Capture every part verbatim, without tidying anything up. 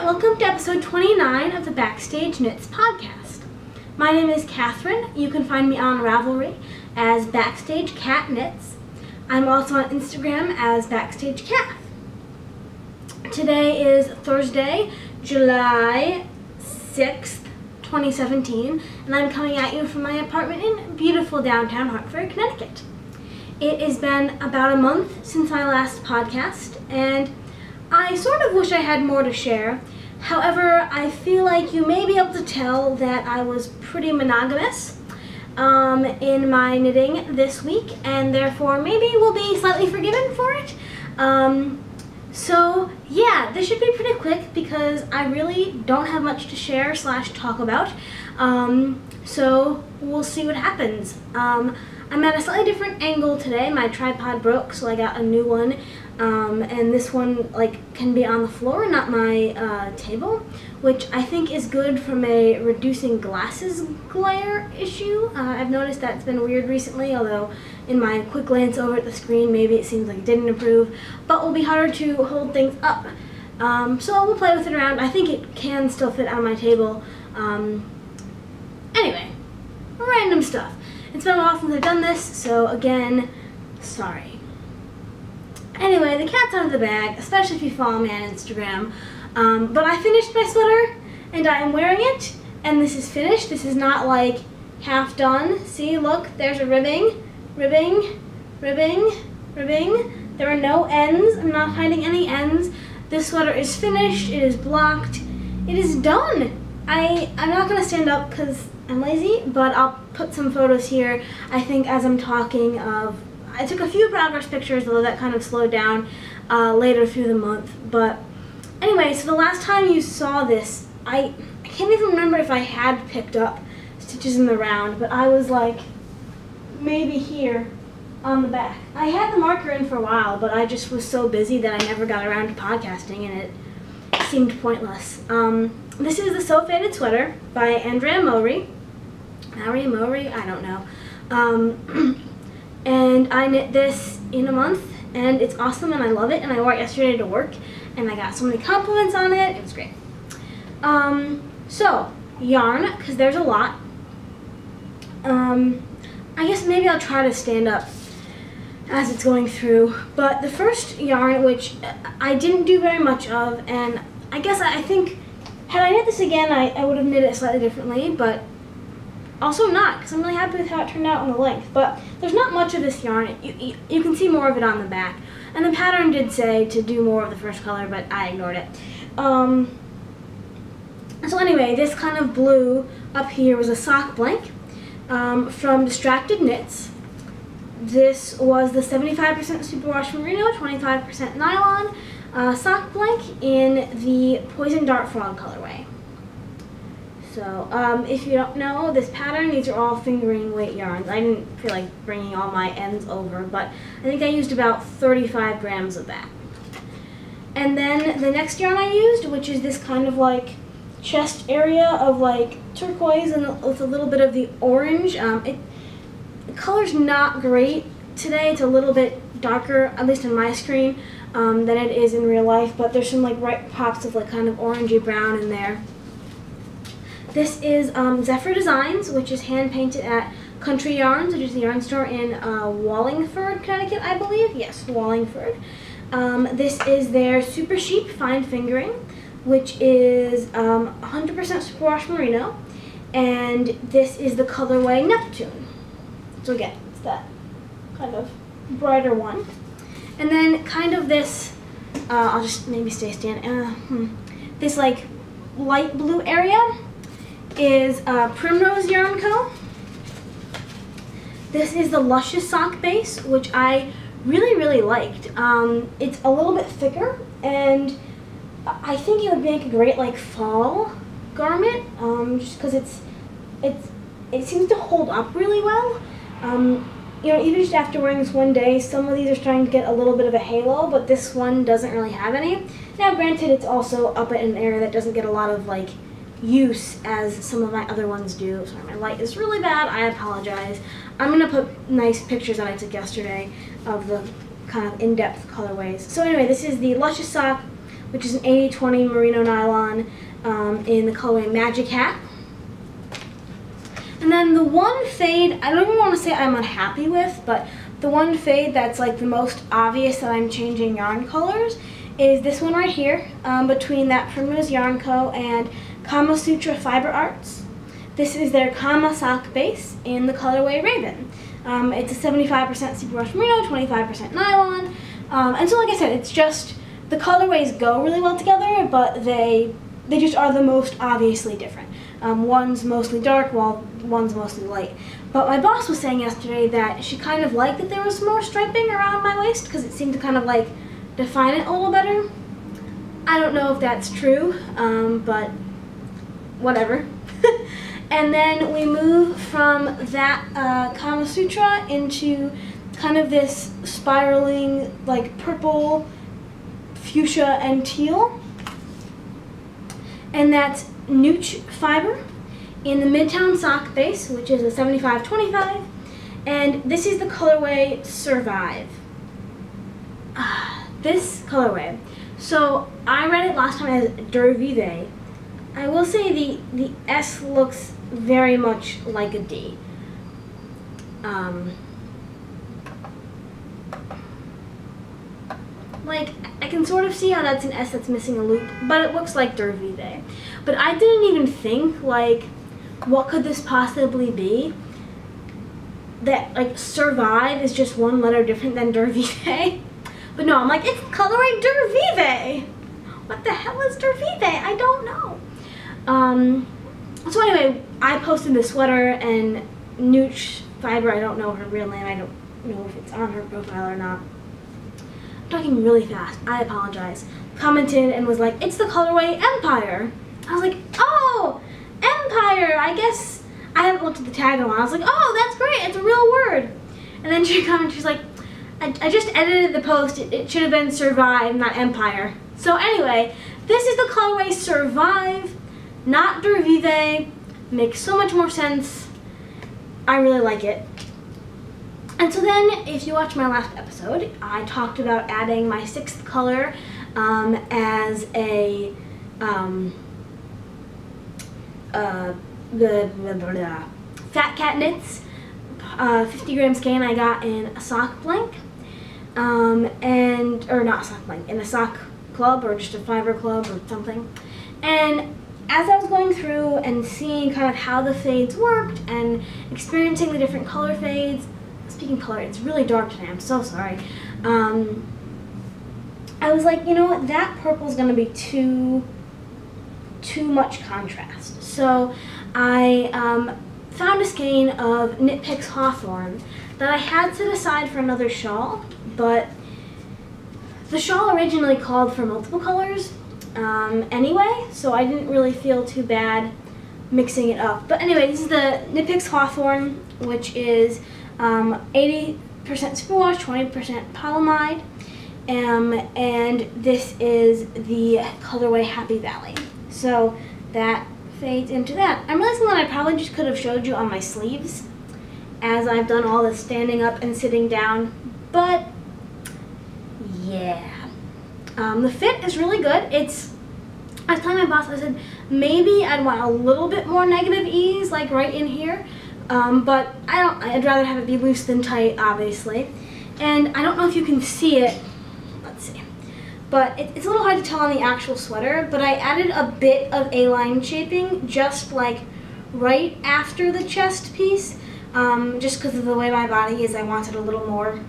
welcome to episode twenty-nine of the Backstage Knits podcast. My name is Catherine. You can find me on Ravelry as Backstage Cat Knits. I'm also on Instagram as Backstage Cath. Today is Thursday, July sixth, twenty seventeen, and I'm coming at you from my apartment in beautiful downtown Hartford, Connecticut. It has been about a month since my last podcast, and I sort of wish I had more to share. However, I feel like you may be able to tell that I was pretty monogamous um, in my knitting this week, and therefore maybe will be slightly forgiven for it. Um, so yeah, this should be pretty quick because I really don't have much to share slash talk about. Um, so we'll see what happens. Um, I'm at a slightly different angle today. My tripod broke, so I got a new one. Um, and this one like can be on the floor, not my uh, table, which I think is good from a reducing glasses glare issue. Uh, I've noticed that's been weird recently, although in my quick glance over at the screen, maybe it seems like it didn't improve, but will be harder to hold things up. Um, so we'll play with it around. I think it can still fit on my table. Um, anyway, random stuff. It's been a while since I've done this, so again, sorry. Anyway, the cat's out of the bag, especially if you follow me on Instagram. Um, but I finished my sweater, and I am wearing it, and this is finished. This is not like half done. See, look, there's a ribbing, ribbing, ribbing, ribbing. There are no ends. I'm not hiding any ends. This sweater is finished. It is blocked. It is done. I, I'm not going to stand up because I'm lazy, but I'll put some photos here, I think, as I'm talking of. I took a few progress pictures, although that kind of slowed down uh, later through the month. But anyway, so the last time you saw this, I, I can't even remember if I had picked up stitches in the round, but I was like maybe here on the back. I had the marker in for a while, but I just was so busy that I never got around to podcasting, and it seemed pointless. Um, this is the Sew Faded Sweater by Andrea Mowry. Mowry, Mowry, I don't know. Um, And I knit this in a month, and it's awesome, and I love it, and I wore it yesterday to work, and I got so many compliments on it. It was great. Um, so, yarn, because there's a lot. Um, I guess maybe I'll try to stand up as it's going through. But the first yarn, which I didn't do very much of, and I guess I think, had I knit this again, I, I would have knit it slightly differently, but also not, because I'm really happy with how it turned out on the length. But there's not much of this yarn. You, you, you can see more of it on the back. And the pattern did say to do more of the first color, but I ignored it. Um, so anyway, this kind of blue up here was a sock blank um, from Distracted Knits. This was the seventy-five percent superwash merino, twenty-five percent nylon uh, sock blank in the Poison Dart Frog colorway. So, um, if you don't know this pattern, these are all fingering weight yarns. I didn't feel like bringing all my ends over, but I think I used about thirty-five grams of that. And then the next yarn I used, which is this kind of like chest area of like turquoise and with a little bit of the orange. Um, it, the color's not great today. It's a little bit darker, at least on my screen, um, than it is in real life, but there's some like bright pops of like kind of orangey brown in there. This is um, Zephyr Designs, which is hand-painted at Country Yarns, which is the yarn store in uh, Wallingford, Connecticut, I believe. Yes, Wallingford. Um, this is their Super Chic Fine Fingering, which is um, one hundred percent superwash merino, and this is the colorway Neptune. So again, it's that kind of brighter one. And then kind of this, uh, I'll just maybe stay standing, uh, hmm, this like light blue area is uh, Primrose Yarn Co. This is the Luscious Sock Base, which I really, really liked. Um, it's a little bit thicker, and I think it would make a great like fall garment, um, just because it's, it's, it seems to hold up really well. Um, you know, even just after wearing this one day, some of these are starting to get a little bit of a halo, but this one doesn't really have any. Now, granted, it's also up at an area that doesn't get a lot of like use as some of my other ones do. Sorry, my light is really bad. I apologize. I'm going to put nice pictures that I took yesterday of the kind of in-depth colorways. So anyway, this is the Luscious Sock which is an eighty twenty merino nylon um, in the colorway Magic Hat. And then the one fade, I don't even want to say I'm unhappy with, but the one fade that's like the most obvious that I'm changing yarn colors is this one right here, um, between that Primrose Yarn Co. and Kama Sutra Fiber Arts. This is their Kama sock base in the colorway Raven. Um, it's a seventy-five percent superwash merino, twenty-five percent nylon, um, and so like I said, it's just, the colorways go really well together, but they, they just are the most obviously different. Um, one's mostly dark while one's mostly light. But my boss was saying yesterday that she kind of liked that there was more striping around my waist because it seemed to kind of like define it a little better. I don't know if that's true, um, but whatever. And then we move from that uh, Kama Sutra into kind of this spiraling like purple, fuchsia, and teal. And that's Nooch Fiber in the Midtown sock base, which is a seventy-five twenty-five. And this is the colorway Survive. This colorway. So I read it last time as Dervive. I will say the, the S looks very much like a D. Um, like, I can sort of see how that's an S that's missing a loop, but it looks like Dervive. But I didn't even think, like, what could this possibly be? That, like, Survive is just one letter different than Dervive. But no, I'm like, it's colorway Dervive. What the hell is Dervive? I don't know. Um, so anyway, I posted this sweater, and Nooch Fiber, I don't know her real name. I don't know if it's on her profile or not. I'm talking really fast. I apologize. Commented and was like, it's the colorway Empire. I was like, oh, Empire. I guess I hadn't looked at the tag in a while. I was like, oh, that's great. It's a real word. And then she commented, she's like, I, I just edited the post. It, it should have been Survive, not Empire. So anyway, this is the colorway Survive, not Dervive. Makes so much more sense. I really like it. And so then, if you watch my last episode, I talked about adding my sixth color um, as a um, uh, the, the, the, the Fat Cat Knits uh, fifty gram skein I got in a sock blank, um, and or not a sock blank, in a sock club or just a fiber club or something. And as I was going through and seeing kind of how the fades worked and experiencing the different color fades. Speaking color, it's really dark today, I'm so sorry. Um, I was like, you know what, that purple's gonna be too, too much contrast. So I um, found a skein of Knit Picks Hawthorne that I had set aside for another shawl, but the shawl originally called for multiple colors um, anyway, so I didn't really feel too bad mixing it up. But anyway, this is the Knit Picks Hawthorne, which is Um, eighty percent superwash, twenty percent polyamide, um, and this is the colorway Happy Valley. So that fades into that. I'm realizing that I probably just could have showed you on my sleeves as I've done all this standing up and sitting down, but yeah. Um, the fit is really good. It's, I was telling my boss, I said, maybe I'd want a little bit more negative ease, like right in here. Um, but I don't, I'd rather have it be loose than tight, obviously. And I don't know if you can see it, let's see, but it, it's a little hard to tell on the actual sweater, but I added a bit of A-line shaping just like right after the chest piece, um, just because of the way my body is. I wanted a little more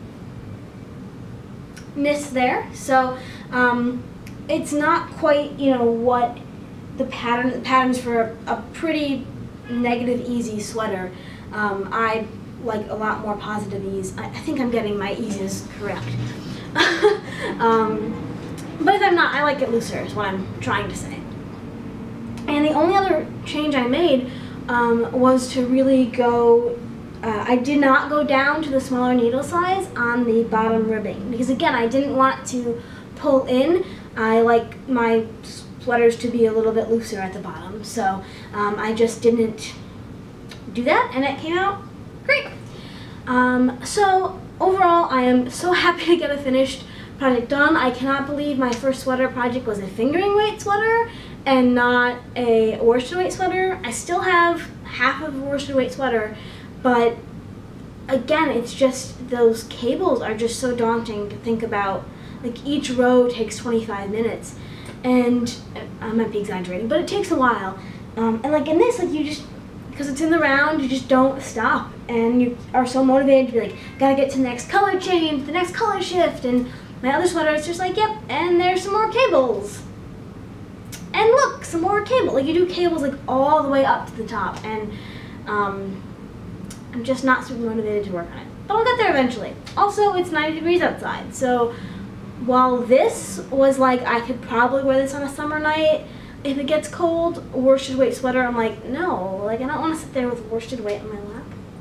ness there. So um, it's not quite, you know, what the pattern, the patterns for a, a pretty negative easy sweater. Um, I like a lot more positive ease. I, I think I'm getting my eases correct. um, but if I'm not, I like it looser is what I'm trying to say. And the only other change I made um, was to really go, uh, I did not go down to the smaller needle size on the bottom ribbing, because again, I didn't want to pull in. I like my sweaters to be a little bit looser at the bottom, so um, I just didn't do that, and it came out great. Um, so overall, I am so happy to get a finished project done. I cannot believe my first sweater project was a fingering weight sweater and not a worsted weight sweater. I still have half of a worsted weight sweater, but again, it's just those cables are just so daunting to think about. Like, each row takes twenty-five minutes, and I might be exaggerating, but it takes a while. Um, and like in this, like you just, because it's in the round, you just don't stop, and you are so motivated to be like, gotta get to the next color change, the next color shift, and my other sweater is just like, yep, and there's some more cables. And look, some more cable. Like, you do cables like all the way up to the top, and um, I'm just not super motivated to work on it. But I'll get there eventually. Also, it's ninety degrees outside, so while this was like, I could probably wear this on a summer night if it gets cold, worsted weight sweater, I'm like, no, like I don't want to sit there with worsted weight on my lap.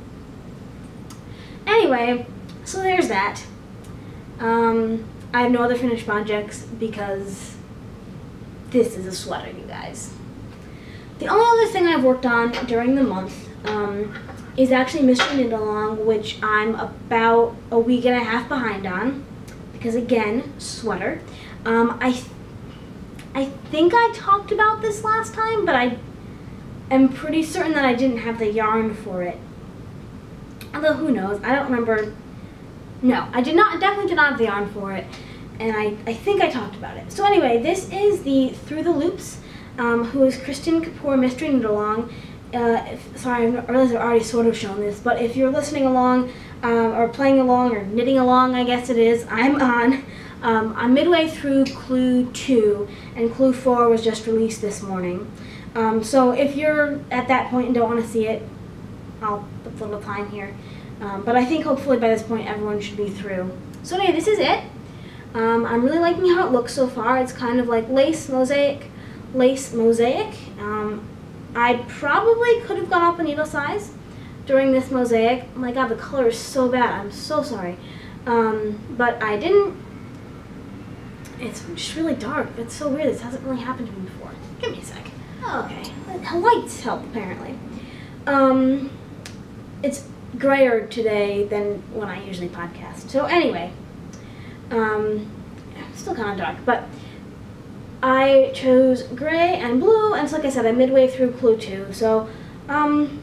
Anyway, so there's that. Um, I have no other finished projects because this is a sweater, you guys. The only other thing I've worked on during the month um, is actually Mystery Knit Along, which I'm about a week and a half behind on. Because again, sweater. Um, I, th I think I talked about this last time, but I am pretty certain that I didn't have the yarn for it. Although, who knows? I don't remember. No, I did not. Definitely did not have the yarn for it, and I, I think I talked about it. So anyway, this is the Through the Loops, um, who is Kristen Kapoor Mystery Knit Along. Uh, if, sorry, I realize I've already sort of shown this, but if you're listening along, um, or playing along, or knitting along, I guess it is, I'm on. Um, I'm midway through Clue two, and Clue four was just released this morning. Um, so if you're at that point and don't want to see it, I'll put a little time here. Um, but I think hopefully by this point everyone should be through. So anyway, this is it. Um, I'm really liking how it looks so far. It's kind of like lace mosaic, lace mosaic. Um, I probably could have gone up a needle size during this mosaic. Oh my god, the color is so bad. I'm so sorry. Um, but I didn't. It's just really dark. It's so weird. This hasn't really happened to me before. Give me a sec. Oh, okay. Lights help, apparently. Um, it's grayer today than when I usually podcast. So anyway, um, still kind of dark, but I chose gray and blue, and so like I said, I'm midway through Clue two, so um,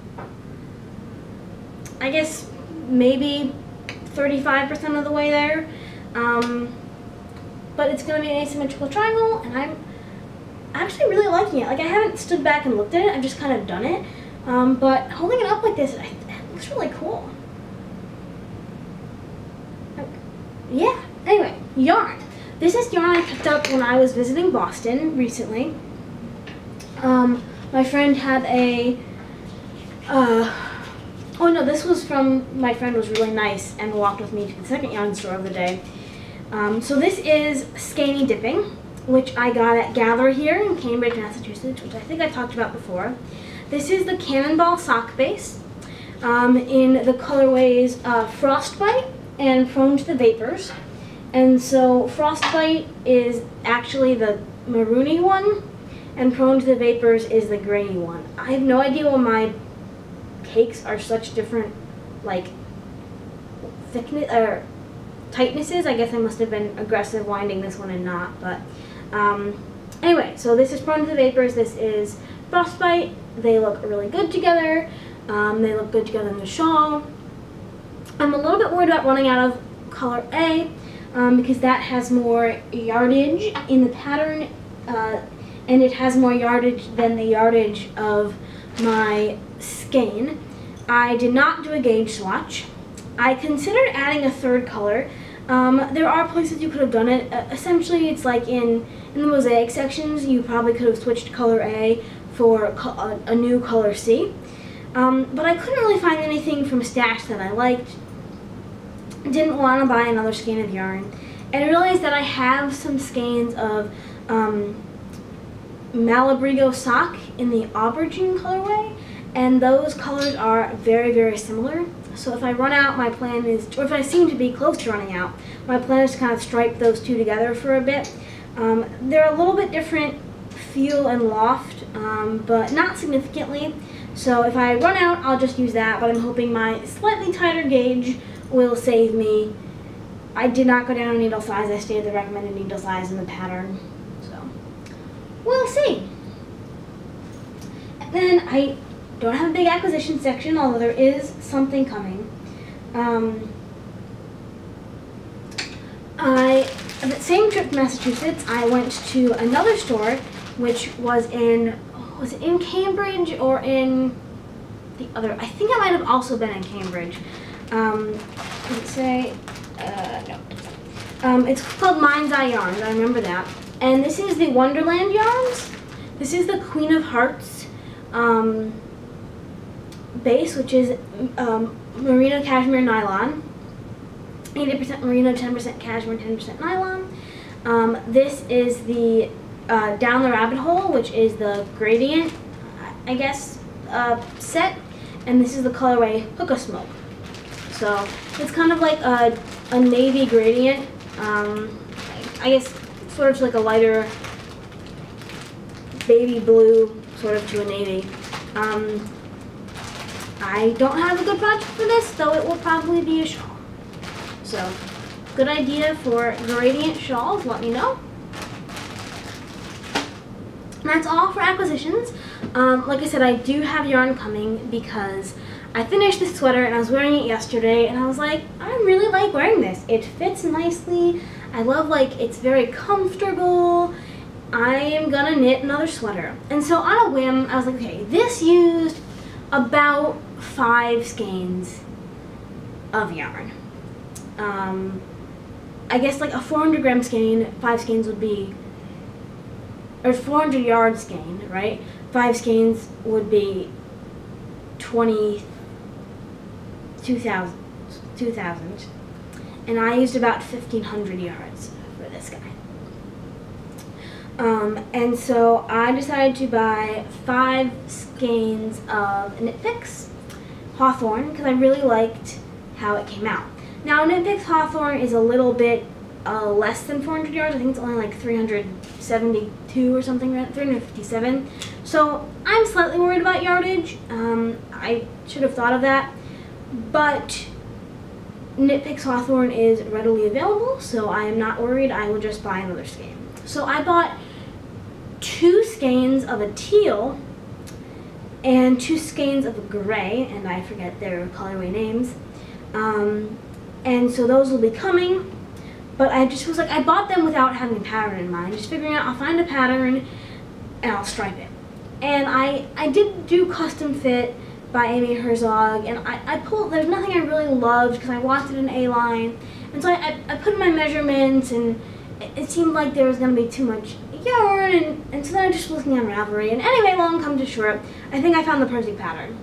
I guess maybe thirty-five percent of the way there, um, but it's going to be an asymmetrical triangle, and I'm actually really liking it. Like, I haven't stood back and looked at it, I've just kind of done it, um, but holding it up like this, it looks really cool. Yeah, anyway, yarn. This is yarn I picked up when I was visiting Boston recently. Um, my friend had a, uh, oh no, this was from, my friend was really nice and walked with me to the second yarn store of the day. Um, so this is Skeiny Dipping, which I got at Gather here in Cambridge, Massachusetts, which I think I talked about before. This is the Cannonball sock base um, in the colorways uh, Frostbite and Prone to the Vapors. And so Frostbite is actually the maroony one, and Prone to the Vapors is the grainy one. I have no idea why my cakes are such different, like, thickness or tightnesses. I guess I must have been aggressive winding this one and not, but um, anyway, so this is Prone to the Vapors, this is Frostbite. They look really good together. Um, they look good together in the shawl. I'm a little bit worried about running out of color A, um, because that has more yardage in the pattern, uh, and it has more yardage than the yardage of my skein. I did not do a gauge swatch. I considered adding a third color. Um, there are places you could have done it. Uh, essentially, it's like in, in the mosaic sections, you probably could have switched color A for co a, a new color C. Um, but I couldn't really find anything from Stash that I liked. Didn't want to buy another skein of yarn. And I realized that I have some skeins of um, Malabrigo sock in the aubergine colorway, and those colors are very, very similar. So if I run out, my plan is, or if I seem to be close to running out, my plan is to kind of stripe those two together for a bit. Um, they're a little bit different feel and loft, um, but not significantly. So if I run out, I'll just use that, but I'm hoping my slightly tighter gauge will save me I did not go down a needle size. I stayed the recommended needle size in the pattern. So we'll see. And then I don't have a big acquisition section, although there is something coming. Um, I, the same trip to Massachusetts, I went to another store, which was in, was it in Cambridge or in the other? I think I might have also been in Cambridge. Um, does it say? Uh, no. Um, it's called Mind's Eye Yarns. I remember that. And this is the Wonderland yarns. This is the Queen of Hearts um, base, which is um, merino cashmere nylon. eighty percent merino, ten percent cashmere, ten percent nylon. Um, this is the uh, Down the Rabbit Hole, which is the gradient, I guess, uh, set. And this is the colorway Hookah Smoke. So it's kind of like a, a navy gradient. Um, I guess sort of like a lighter baby blue sort of to a navy. Um, I don't have a good project for this, though it will probably be a shawl. So, good idea for gradient shawls, let me know. And that's all for acquisitions. Um, like I said, I do have yarn coming because I finished this sweater and I was wearing it yesterday and I was like, I really like wearing this. It fits nicely. I love, like, it's very comfortable. I am gonna knit another sweater. And so on a whim, I was like, okay, this used about five skeins of yarn. Um, I guess like a four hundred gram skein, five skeins would be, or four hundred yard skein, right? Five skeins would be twenty-two thousand, two thousand. And I used about fifteen hundred yards for this guy. Um, and so I decided to buy five skeins of Knit Picks Hawthorne because I really liked how it came out. Now, Knit Picks Hawthorne is a little bit uh, less than four hundred yards. I think it's only like three hundred seventy-two or something, three hundred fifty-seven. So I'm slightly worried about yardage. Um, I should have thought of that. But Knit Picks Hawthorne is readily available, so I am not worried. I will just buy another skein. So I bought two skeins of a teal and two skeins of a gray, and I forget their colorway names. Um, and so those will be coming, but I just was like, I bought them without having a pattern in mind, just figuring out I'll find a pattern and I'll stripe it. And I, I did do Custom Fit by Amy Herzog, and I, I pulled, there's nothing I really loved because I watched it in A-line, and so I, I, I put in my measurements, and it, it seemed like there was going to be too much yarn, and, and so then I just was looking on Ravelry, and anyway, long come to short, I think I found the perfect pattern.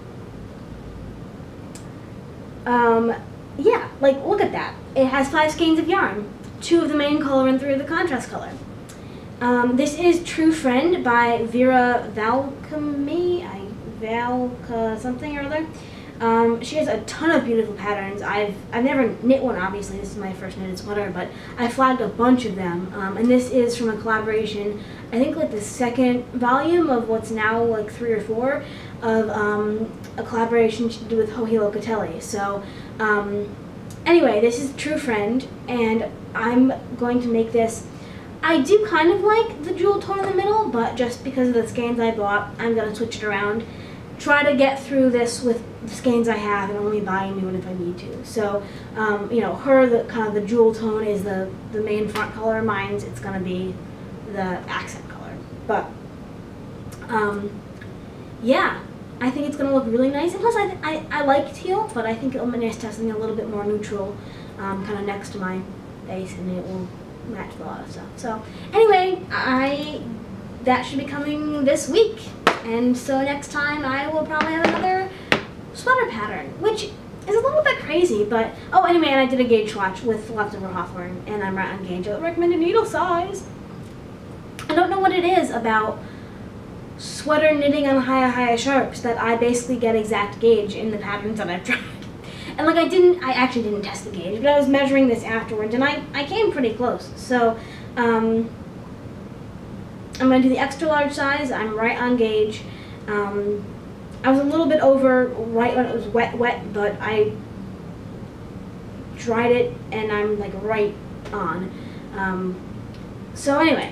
Um, yeah, like, look at that. It has five skeins of yarn, two of the main color and three of the contrast color. Um, this is True Friend by Vera Valkame, I Valka something or other. Um, she has a ton of beautiful patterns. I've I've never knit one, obviously. This is my first knitted sweater, but I flagged a bunch of them. Um, and this is from a collaboration, I think like the second volume of what's now like three or four of um, a collaboration she did with Joji Locatelli. So um, anyway, this is True Friend, and I'm going to make this. I do kind of like the jewel tone in the middle, but just because of the skeins I bought, I'm going to switch it around. Try to get through this with the skeins I have and only buy a new one if I need to. So, um, you know, her, the kind of the jewel tone is the, the main front color. Mine's, it's going to be the accent color. But, um, yeah, I think it's going to look really nice. And plus, I, I, I like teal, but I think it'll be nice to have something a little bit more neutral, um, kind of next to my base, and it will match a lot of stuff. So, anyway, I that should be coming this week. And so next time I will probably have another sweater pattern, which is a little bit crazy, but, oh, anyway, and I did a gauge swatch with Leftover Hawthorne, and I'm right on gauge. I recommended needle size. I don't know what it is about sweater knitting on Hiya Hiya Sharps that I basically get exact gauge in the patterns that I've tried. And like I didn't, I actually didn't test the gauge, but I was measuring this afterwards, and I, I came pretty close. So, um... I'm going to do the extra large size. I'm right on gauge. Um, I was a little bit over right when it was wet, wet, but I dried it, and I'm like right on. Um, so anyway,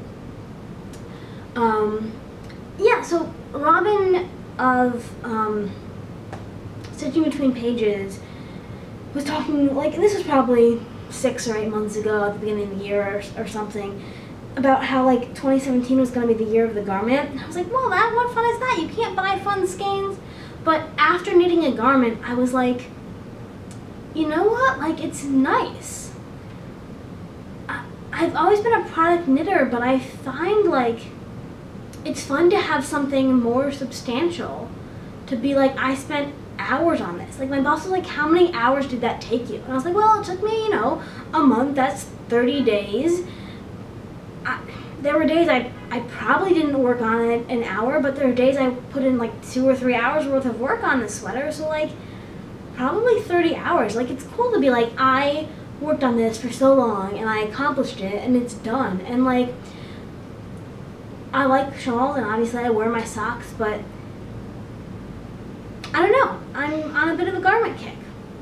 um, yeah, so Robin of um, Stitching Between Pages was talking, like, this was probably six or eight months ago at the beginning of the year or, or something, about how like twenty seventeen was going to be the year of the garment. And I was like, well, that, what fun is that? You can't buy fun skeins. But after knitting a garment, I was like, you know what? Like, it's nice. I, I've always been a product knitter, but I find like it's fun to have something more substantial. To be like, I spent hours on this. Like, my boss was like, how many hours did that take you? And I was like, well, it took me, you know, a month. That's thirty days. I, there were days I, I probably didn't work on it an hour, but there were days I put in like two or three hours worth of work on this sweater. So like, probably thirty hours. Like, it's cool to be like, I worked on this for so long and I accomplished it and it's done. And like, I like shawls and obviously I wear my socks, but I don't know. I'm on a bit of a garment kick.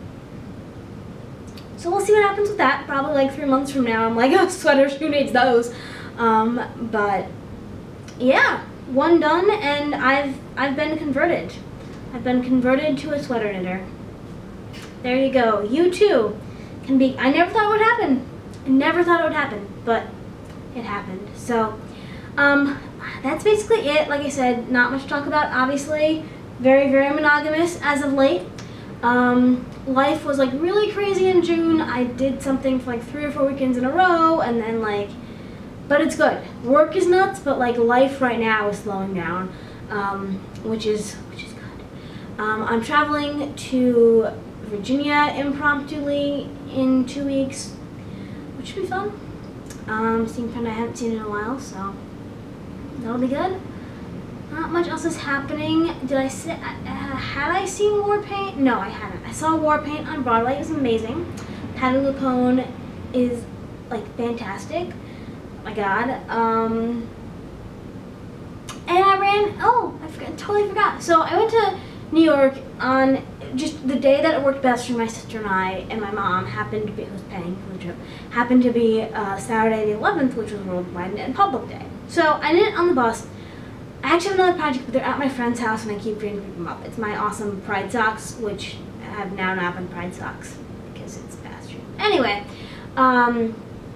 So we'll see what happens with that. Probably like three months from now, I'm like, oh, sweaters, who needs those? Um, but yeah, one done, and I've I've been converted. I've been converted to a sweater knitter. There you go. You too can be. I never thought it would happen. I never thought it would happen, but it happened. So um, that's basically it. Like I said, not much to talk about. Obviously, very very monogamous as of late. Um, life was like really crazy in June. I did something for like three or four weekends in a row, and then like, but it's good. Work is nuts, but like life right now is slowing down, um, which is which is good. Um, I'm traveling to Virginia impromptuly in two weeks, which should be fun. Um, seeing a friend I haven't seen in a while, so that'll be good. Not much else is happening. Did I see, uh, had I seen War Paint? No, I hadn't. I saw War Paint on Broadway. It was amazing. Patti LuPone is like fantastic. Oh my god. Um, and I ran, oh, I forgot, totally forgot. So I went to New York on just the day that it worked best for my sister and I, and my mom happened to be, who was paying for the trip, happened to be uh, Saturday the eleventh, which was Worldwide Knit and Public Day. So I knit on the bus. I actually have another project, but they're at my friend's house and I keep trying to pick them up. It's my awesome Pride socks, which have now not been Pride socks because it's past June. Anyway, um,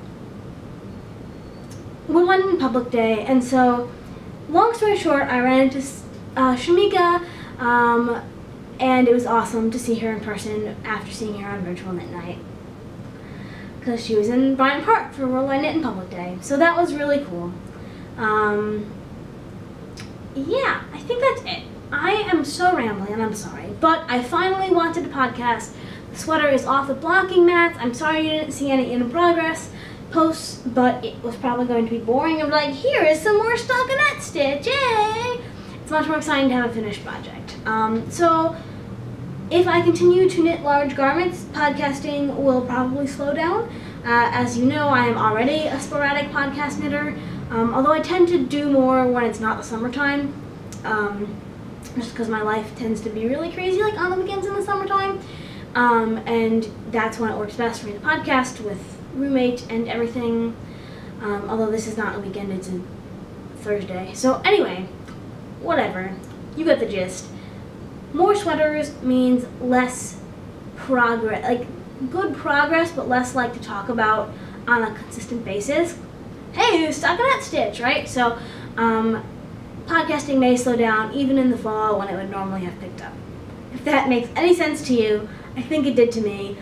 we went on Public Day, and so, long story short, I ran into uh, Shamika, um, and it was awesome to see her in person after seeing her on Virtual Knit Night, because she was in Bryant Park for Worldwide Knit and Public Day. So that was really cool. Um, Yeah, I think that's it. I am so rambling, and I'm sorry, but I finally wanted a podcast. The sweater is off the blocking mats. I'm sorry you didn't see any in progress posts, but it was probably going to be boring. I'm like, here is some more stockinette stitch, yay! It's much more exciting to have a finished project. Um, so, if I continue to knit large garments, podcasting will probably slow down. Uh, as you know, I am already a sporadic podcast knitter. Um, although I tend to do more when it's not the summertime, um, just because my life tends to be really crazy, like on the weekends in the summertime, um, and that's when it works best for me to podcast with roommate and everything, um, although this is not a weekend, it's a Thursday. So anyway, whatever, you get the gist. More sweaters means less progress, like good progress, but less like to talk about on a consistent basis. Hey, stockinette stitch, right? So, um, podcasting may slow down even in the fall when it would normally have picked up. If that makes any sense to you, I think it did to me.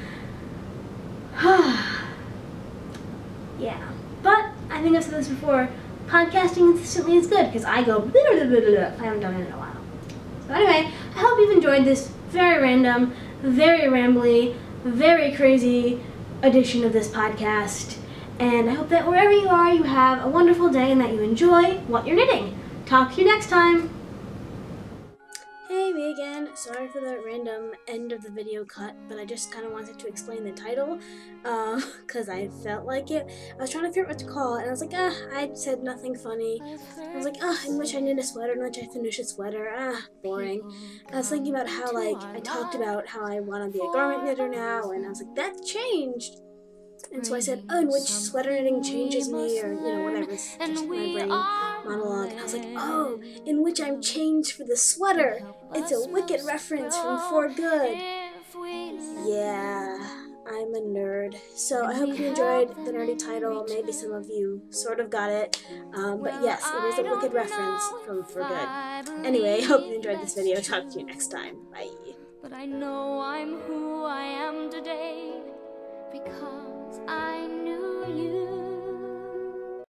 Yeah, but I think I've said this before, podcasting consistently is good because I go blah, blah, blah, blah, blah. I haven't done it in a while. So anyway, I hope you've enjoyed this very random, very rambly, very crazy edition of this podcast. And I hope that wherever you are, you have a wonderful day and that you enjoy what you're knitting. Talk to you next time. Hey, me again. Sorry for the random end of the video cut, but I just kind of wanted to explain the title, because uh, I felt like it. I was trying to figure out what to call it, and I was like, ah, I said nothing funny. I was like, ah, in which I knit a sweater, in which I finish a sweater, ah, boring. I was thinking about how, like, I talked about how I want to be a garment knitter now, and I was like, that changed! And so I said, oh, in which sweater knitting changes me, or, you know, whatever, it's just my brain monologue. And I was like, oh, in which I'm changed for the sweater. It's a Wicked reference from For Good. Yeah, I'm a nerd. So I hope you enjoyed the nerdy title. Maybe some of you sort of got it. Um, but yes, it is a Wicked reference from For Good. Anyway, hope you enjoyed this video. Talk to you next time. Bye. But I know I'm who I am today, because I knew you.